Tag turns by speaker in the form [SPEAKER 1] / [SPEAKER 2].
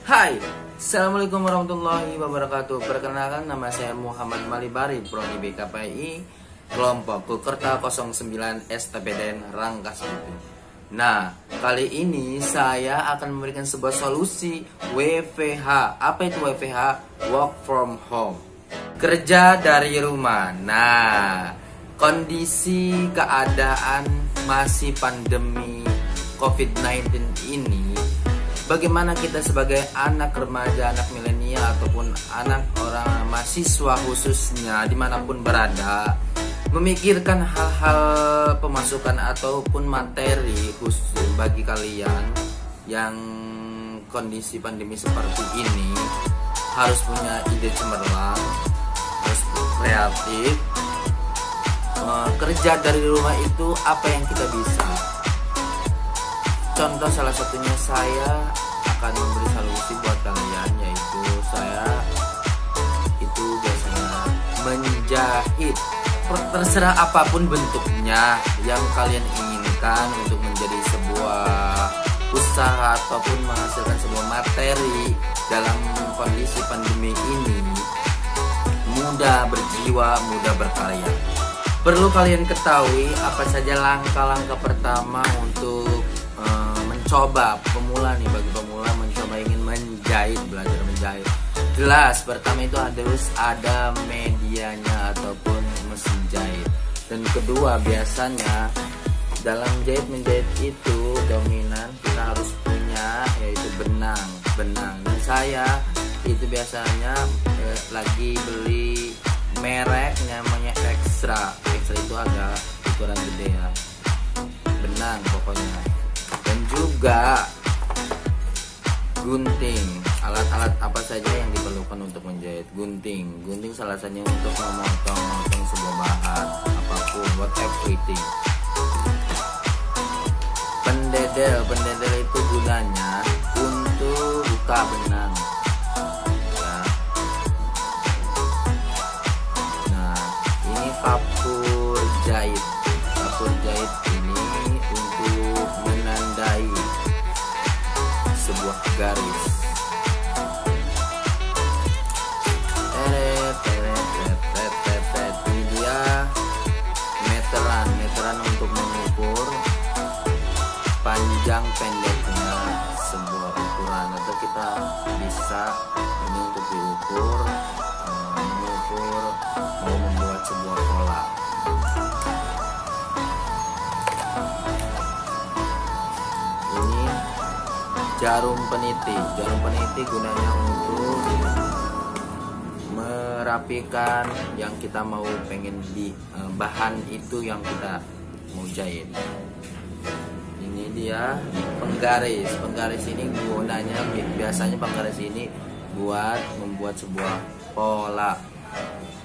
[SPEAKER 1] Hai, Assalamualaikum warahmatullahi wabarakatuh. Perkenalkan, nama saya Muhammad Malibari, Prodi BKPI, kelompok Kukerta 09 STPDN Rangkas Bitung. Nah, kali ini saya akan memberikan sebuah solusi WFH. Apa itu WFH? Work from home. Kerja dari rumah. Nah, kondisi keadaan masih pandemi COVID-19 ini, bagaimana kita sebagai anak remaja, anak milenial, ataupun anak orang mahasiswa khususnya dimanapun berada, memikirkan hal-hal pemasukan ataupun materi khusus bagi kalian yang kondisi pandemi seperti ini, harus punya ide cemerlang, harus kreatif. Kerja dari rumah itu apa yang kita bisa? Contoh salah satunya, saya akan memberi solusi buat kalian, yaitu saya itu biasanya menjahit. Terserah apapun bentuknya yang kalian inginkan untuk menjadi sebuah usaha ataupun menghasilkan sebuah materi dalam kondisi pandemi ini, mudah berjiwa, mudah berkarya. Perlu kalian ketahui apa saja langkah-langkah pertama untuk mencoba, pemula nih, bagi pemula mencoba ingin menjahit, belajar menjahit. Jelas pertama itu harus ada medianya ataupun mesin jahit. Dan kedua, biasanya dalam jahit menjahit itu dominan kita harus punya yaitu benang. Dan saya itu biasanya lagi beli merek namanya Extra itu agak ukuran gede ya, benang pokoknya. Dan juga gunting, alat-alat apa saja yang diperlukan untuk menjahit. Gunting salah satunya untuk memotong sebuah bahan apapun, everything. Pendedel itu gunanya untuk buka benang ya. Nah, ini kapur jahit ini untuk menandai sebuah garis. Ini dia meteran untuk mengukur panjang pendeknya sebuah ukuran, atau kita bisa ini untuk diukur, mengukur mau membuat sebuah pola. Ini jarum peniti gunanya untuk merapikan yang kita mau pengen di bahan itu yang kita mau jahit. Ini dia penggaris ini gunanya biasanya penggaris ini buat membuat sebuah pola.